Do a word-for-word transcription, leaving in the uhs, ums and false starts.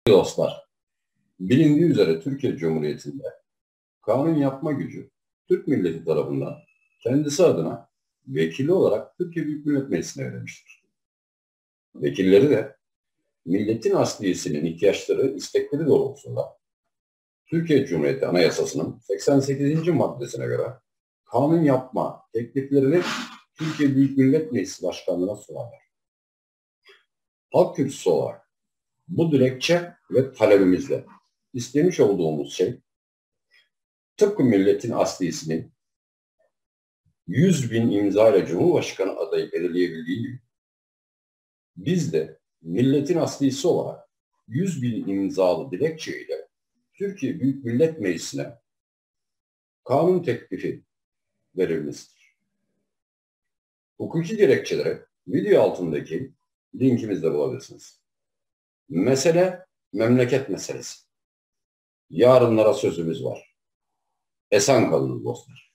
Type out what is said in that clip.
Dostlar, bilindiği üzere Türkiye Cumhuriyeti'nde kanun yapma gücü Türk milleti tarafından kendisi adına vekili olarak Türkiye Büyük Millet Meclisi'ne verilmiştir. Vekilleri de milletin asliyesinin ihtiyaçları, istekleri doğrultusunda Türkiye Cumhuriyeti Anayasası'nın seksen sekizinci maddesine göre kanun yapma tekliflerini Türkiye Büyük Millet Meclisi Başkanlığı'na sunarlar. Halk kürsüsü olarak bu dilekçe ve talebimizle istemiş olduğumuz şey, tıpkı milletin asliyesinin yüz bin imza ile Cumhurbaşkanı adayı belirleyebildiği gibi, biz de milletin aslisi olarak yüz bin imzalı dilekçe ile Türkiye Büyük Millet Meclisi'ne kanun teklifi verilmesidir. Hukuki dilekçeleri video altındaki linkimizde bulabilirsiniz. Mesele memleket meselesi. Yarınlara sözümüz var. Esen kalınız dostlar.